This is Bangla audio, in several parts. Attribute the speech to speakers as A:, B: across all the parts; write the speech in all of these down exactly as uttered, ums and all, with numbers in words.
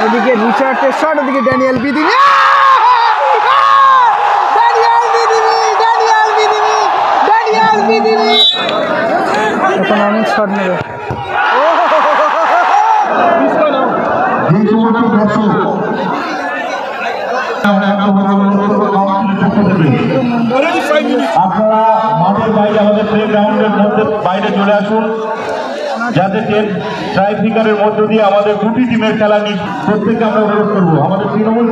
A: এদিকে রিচার্ডের শট, ওদিকে ড্যানিয়েল বিদিনি, এখন আমি শট নেবে।
B: আপনারা মাঠের বাইরে আমাদের প্লে গ্রাউন্ডের মধ্যে বাইরে চলে আসুন, যাতে ট্রাইফিকারের মধ্য দিয়ে আমাদের দুটি টিমের খেলা নিয়ে প্রত্যেককে আমরা অনুরোধ করবো। আমাদের তৃণমূল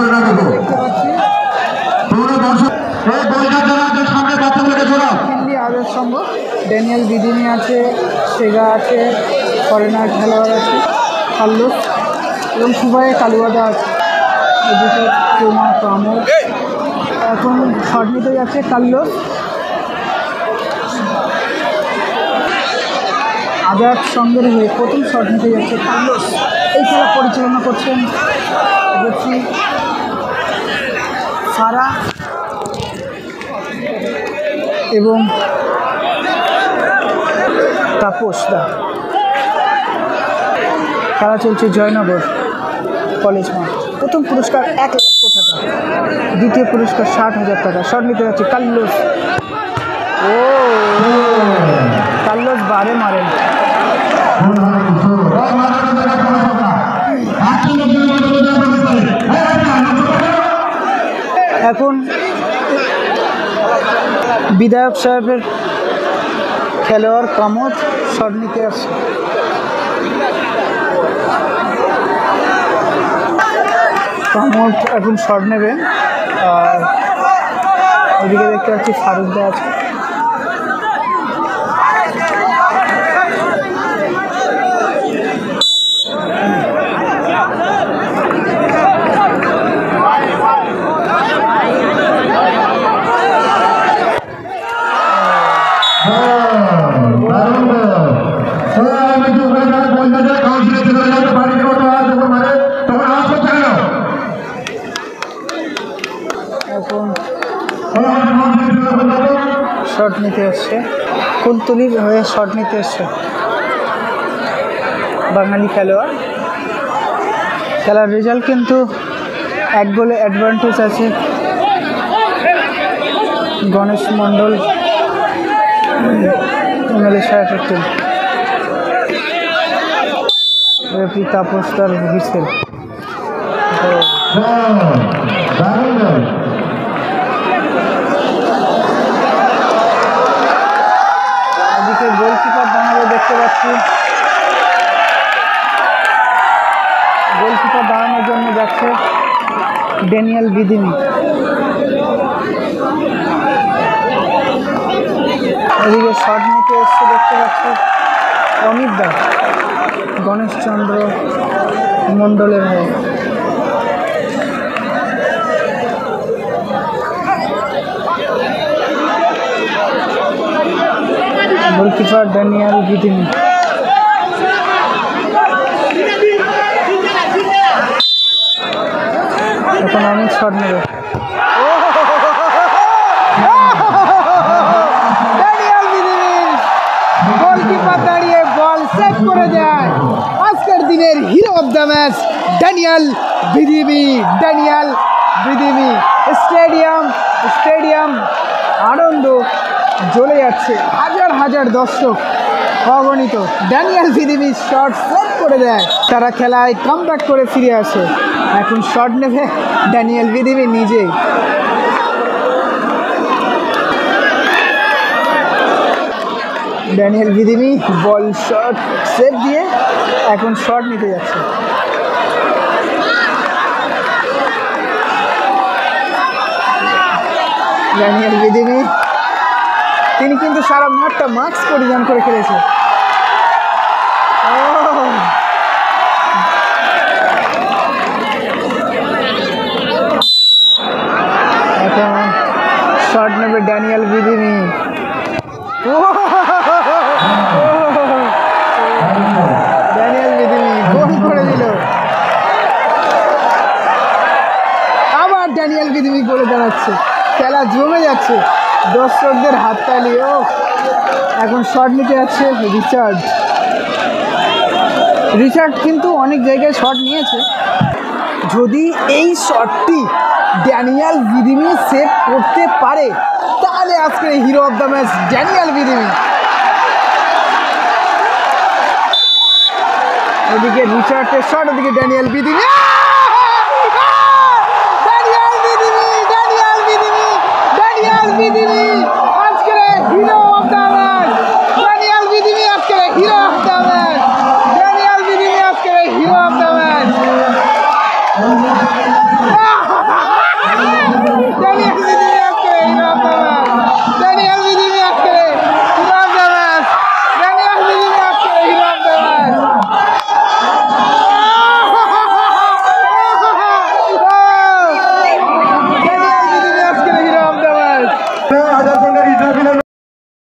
A: আদের সঙ্গে ড্যানিয়েল বিদিনি আছে, সেগা আছে, ফরেনার খেলোয়াড় আছে, কাল্লুস এবং সুবাই কালুয়াদা আছে। এদিকে তোমা কামর এখন শট নিতে যাচ্ছে কাল্লুস। আজাদ সঙ্গের হয়ে প্রথম শট নিতে যাচ্ছে কাল্লুস। এই খেলা পরিচালনা করছেন দেখছি সারা এবং তাপস দা। খেলা চলছে জয়নগর কলেজ মাঠ। প্রথম পুরস্কার এক লক্ষ টাকা, দ্বিতীয় পুরস্কার ষাট হাজার টাকা। শট নিতে যাচ্ছে কাল্লুস। ও কাল্লুস বারে মারেন। এখন বিধায়ক সাহেবের খেলোয়াড় কামত শট নিতে আসছে। কামত এখন শট নেবে। আর ওদিকে দেখতে পাচ্ছি ফারুকদা আছে। শট নিতে এসছে কুলতলির হয়ে শট নিতে এসছে বাঙালি খেলোয়াড়। খেলার রেজাল্ট কিন্তু এক গোলে অ্যাডভান্টেজ আছে গণেশ মণ্ডল এমএলএ সাহেবের টিম। রেফারি তাপস দার হুইসেল। এদিকে গোলকিপার দাঁড়ানো দেখতে পাচ্ছি। গোলকিপার দাঁড়ানোর জন্য যাচ্ছে ড্যানিয়েল বিদিনি। এদিকে শট নিতে এসছে দেখতে পাচ্ছি অমিত দা গণেশচন্দ্র মণ্ডলের হয়ে। গোলকিপার ড্যানিয়েল বিদিনি। এখন আমি শট নেব। ড্যানিয়েল বিদিনি গোলকিপার দাঁড়িয়ে বল সেভ করে দেয়। আজকের দিনের hero of the match Daniel বিদিনি। ড্যানিয়েল বিদিনি। স্টেডিয়াম স্টেডিয়াম আনন্দ জ্বলে যাচ্ছে, হাজার হাজার দর্শক অগণিত। ড্যানিয়েল বিদিনি শট সেভ করে দেয়, তারা খেলায় কামব্যাক করে ফিরে আসে। এখন শট নেবে ড্যানিয়েল বিদিনি নিজেই। ড্যানিয়েল বিদিনি বল শট সেভ দিয়ে এখন শট নিতে যাচ্ছে। ড্যানিয়েল বিদিনি তিনি কিন্তু সারা মাঠটা মাস্ক পরিধান করে খেলেছে। এখন শট নেবে ড্যানিয়েল বিদিনি। ড্যানিয়েল বিদিনি গোল করে দিল। আবার ড্যানিয়েল বিদিনি গোলে দাঁড়াচ্ছে। খেলা জমে যাচ্ছে, দর্শকদের হাততালি। ও এখন শট নিতে যাচ্ছে রিচার্ড। রিচার্ড কিন্তু অনেক জায়গায় শট নিয়েছে। যদি এই শটটি ড্যানিয়াল বিদিমি সেভ করতে পারে তাহলে আজকে hero of the match Daniel বিদিমি। এদিকে রিচার্ডের শট, ওদিকে ড্যানিয়াল বিদিমি, ড্যানিয়াল বিদিমি, ড্যানিয়াল বিদিমি, ড্যানিয়াল বিদিমি